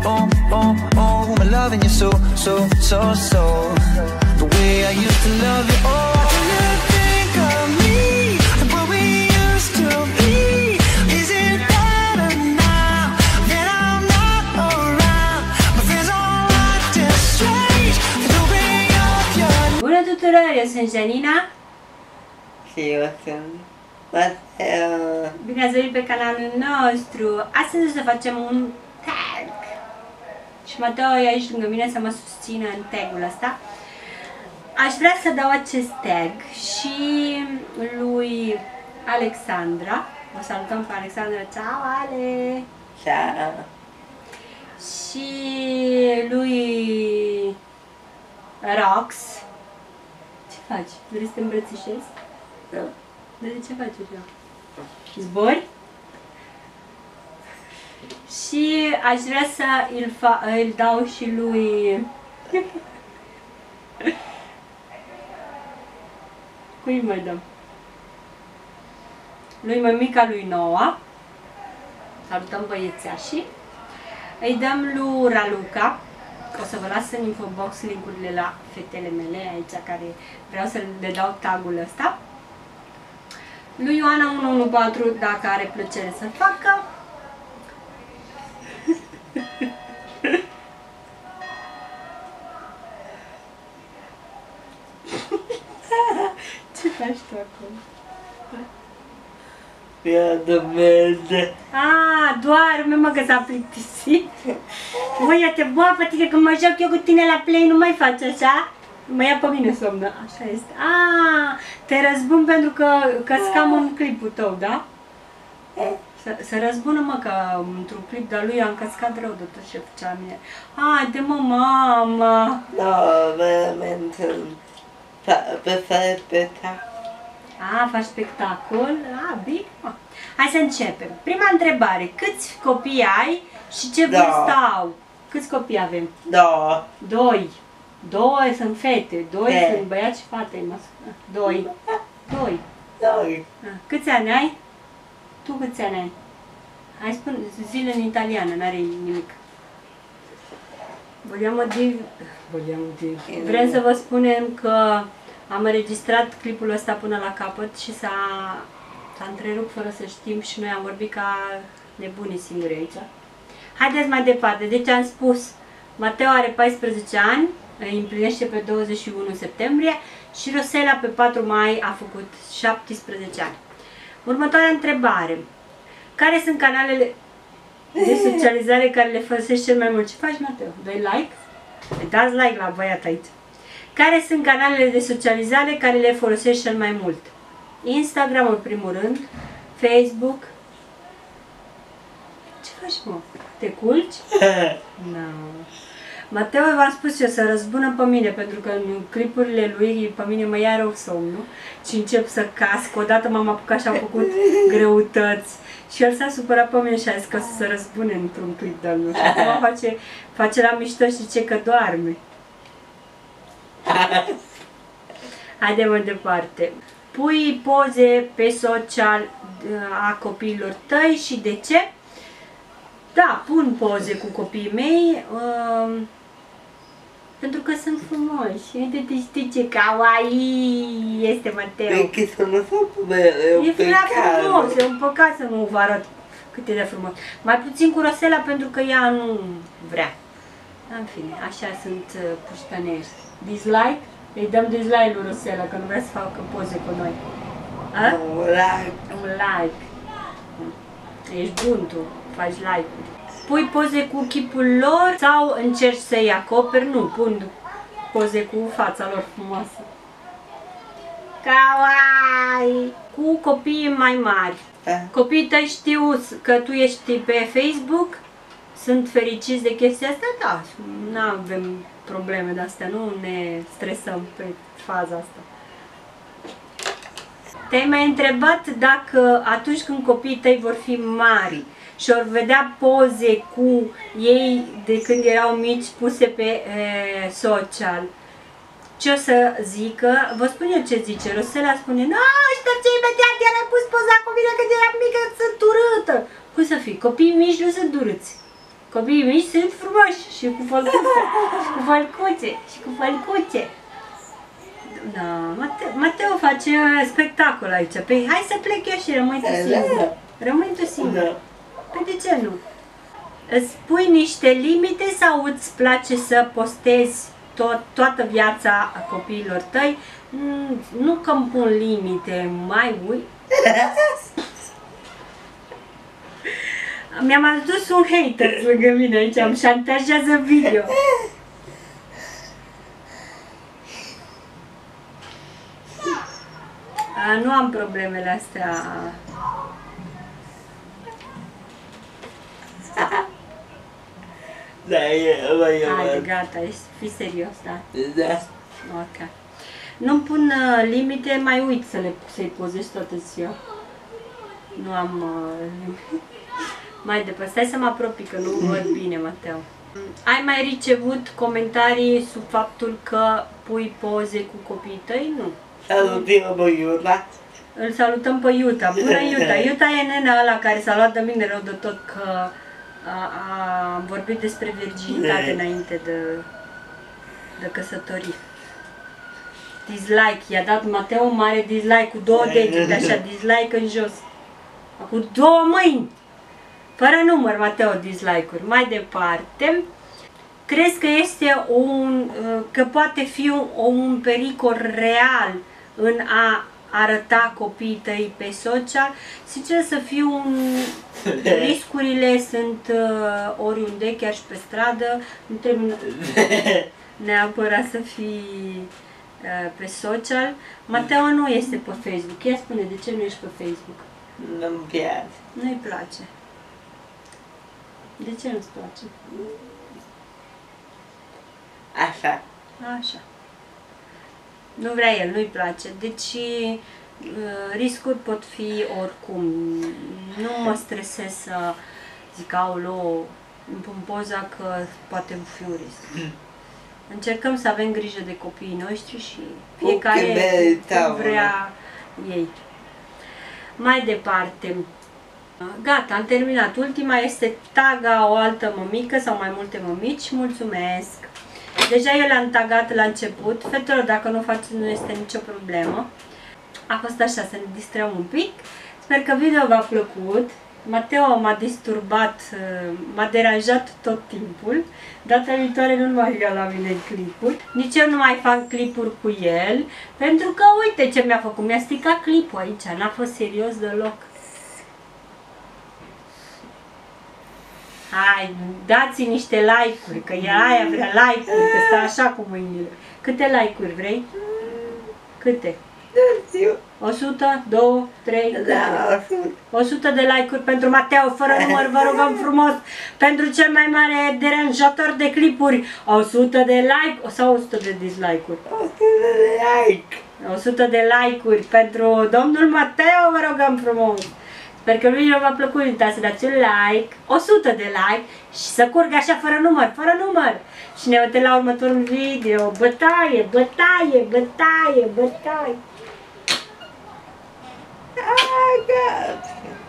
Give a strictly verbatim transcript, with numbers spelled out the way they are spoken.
oh, oh, oh, I'm loving you so, so, so, so. The way I used to love you, oh. Do you think of me, like what we used to be? Is it better now that I'm not around? My friends all acting strange. They bring up your... Bună tuturor, eu sunt Janina. Și eu sunt Mateo. Bine ați venit pe canalul nostru. Astăzi o să facem un tag. Și Mateo e aici lângă mine să mă susțină în tagul ăsta. Aș vrea să dau acest tag și lui Alexandra. O salutăm pe Alexandra. Ciao, Ale! Ciao. Și lui Rox. Ce faci? Vrei să te îmbrățișezi? Da. De ce faci așa? Zbori? Și aș vrea să îl, fa îl dau și lui... Cui mai dăm? Lui mămica lui Noa. Salutăm băiețașii. Îi dăm lui Raluca. O să vă las în infobox link-urile la fetele mele aici care vreau să le dau tagul ăsta. Lui Ioana unu unu patru dacă are plăcere să facă. Ce faci tu acum? Ia doamne. Ah, doarme mă că s-a plictisit. Mă, ia te boa pe tine, când mă joc eu cu tine la play nu mai faci așa? Mă ia pe mine somnă, așa este. Ah, te răzbun pentru că căscam în clipul tău, da? Să, să răzbună mă că într-un clip de-a lui am căscat rău de tot ce făcea mine. Haide mă, mama! Da, veramente. Pe spectacol. Ah, faci spectacol? Ah, bine. Hai să începem. Prima întrebare. Câți copii ai și ce Da. vârstă au? Câți copii avem? Da. Doi. Doi sunt fete. Doi Fe. sunt băiați și fate. Mă spune. Doi. Doi. Doi. Ah, câți ani ai? Tu câți ani ai? Hai spune, zi-le în italiană, n-are nimic. Vogliamo dire... Vogliamo dire... Vrem să vă spunem că am înregistrat clipul ăsta până la capăt și s-a întrerupt fără să știm și noi am vorbit ca nebunii singuri aici. Haideți mai departe. Deci am spus, Mateo are paisprezece ani, îi împlinește pe douăzeci și unu septembrie și Rosela pe patru mai a făcut șaptesprezece ani. Următoarea întrebare. Care sunt canalele de socializare care le folosești cel mai mult? Ce faci, Mateo? Dai like? Dați like la băiat aici. Care sunt canalele de socializare care le folosești cel mai mult? Instagram în primul rând, Facebook. Ce faci, mă? Te culci? No. Mateo v-am spus eu să răzbună pe mine, pentru că în clipurile lui pe mine mă ia rău somnul și încep să casc. Odată m-am apucat și am făcut greutăți și el s-a supărat pe mine și a zis că o să se răzbune într-un clip de-al meu. Și acum face, face la mișto și zice că doarme. Haide mai departe. Pui poze pe social a copiilor tăi și de ce? Da, pun poze cu copiii mei um, pentru că sunt frumoși. Uite-te, știi ce kawaii este Mateo. Perché sono troppo bello, è un E prea frumos, peccato. e un păcat să nu vă arăt cât e de frumos. Mai puțin cu Rosela pentru că ea nu vrea. În fine, așa sunt uh, puștănești. Dislike? Îi dăm dislike lui Rosela că nu vrea să facă poze cu noi. A? Un like. Un like. Ești bun tu, faci like-uri. Pui poze cu chipul lor sau încerci să-i acoperi? Nu, pun poze cu fața lor frumoasă. Kawaii! Cu copiii mai mari. Da. Copiii tăi știu că tu ești pe Facebook? Sunt fericiți de chestia asta? Da, nu avem probleme de astea, nu ne stresăm pe faza asta. Te-ai mai întrebat dacă atunci când copiii tăi vor fi mari și vor vedea poze cu ei de când erau mici puse pe e, social, ce o să zică? Vă spun eu ce zice. Rosela spune, nu, știu ce imediat i-a pus poza cu mine când eram mică, sunt urâtă. Cum să fii? Copiii mici nu sunt urâți. Copiii mici sunt frumoși și cu fălcuțe, și cu fălcuțe, și cu fălcuțe. Da, Mateo, Mateo face spectacol aici. Păi hai să plec eu și rămâi tu singur. Rămâi tu singur. Păi de ce nu? Îți pui niște limite sau îți place să postezi tot, toată viața a copiilor tăi? Nu că îmi pun limite, mai ui. Mi-am adus un hater lângă mine aici, îmi șantajează video. A, nu am problemele astea. Da, e, mai e, Hai, gata, fii serios, da? Da. Ok. Nu-mi pun uh, limite, mai uit să le, să-i pozezi toată ziua. Nu am uh, mai departe. Stai să mă apropii, că nu văd bine, Mateo. Ai mai ricevută comentarii sub faptul că pui poze cu copiii tăi? Nu. Salutăm pe Iuta. Îl salutăm pe Iuta. Bună, Iuta! Iuta e nena ăla care s-a luat de mine rău de tot că a, a vorbit despre virginitate înainte de, de căsătorie. Dislike. I-a dat Mateo un mare dislike cu două degete, așa, dislike în jos. Cu două mâini. Fără număr, Mateo, dislike-uri. Mai departe, crezi că este un, că poate fi un, un pericol real în a arăta copiii tăi pe social? Sincer să fiu, un, riscurile sunt uh, oriunde, chiar și pe stradă. Nu trebuie neapărat să fii uh, pe social. Mateo nu este pe Facebook. Ia spune, de ce nu ești pe Facebook? Nu-mi place. Nu-i place. De ce nu-ți place? Așa. Așa. Nu vrea el, nu-i place. Deci uh, riscuri pot fi oricum. Nu mă stresez să zic, aoleu, îmi pun poza că poate fi un risc. Încercăm să avem grijă de copiii noștri și fiecare cum vrea ei. Mai departe. Gata, am terminat. Ultima este taga o altă mămică sau mai multe mămici. Mulțumesc! Deja eu le-am tagat la început. Fetelor, dacă nu faceți, nu este nicio problemă. A fost așa, să ne distrăm un pic. Sper că video v-a plăcut. Mateo m-a disturbat, m-a deranjat tot timpul. Data viitoare nu mai ia la mine clipuri. Nici eu nu mai fac clipuri cu el. Pentru că uite ce mi-a făcut. Mi-a stricat clipul aici. N-a fost serios deloc. Hai, dați-i niște like-uri, că e aia vrea like-uri, că stă așa cu mâinile. Câte like-uri vrei? Câte? o sută, doi, trei, Da, o sută de like-uri pentru Mateo, fără număr, vă rugăm frumos, pentru cel mai mare deranjator de clipuri, o sută de like sau o sută de dislike-uri? like. o sută de like-uri pentru domnul Mateo, vă rugăm frumos. Sper că lui v-a plăcut, uitați să dați un like, o sută de like și să curgă așa fără număr, fără număr. Și ne vedem la următorul video. Bătaie, bătaie, bătaie, bătaie. Ah, God.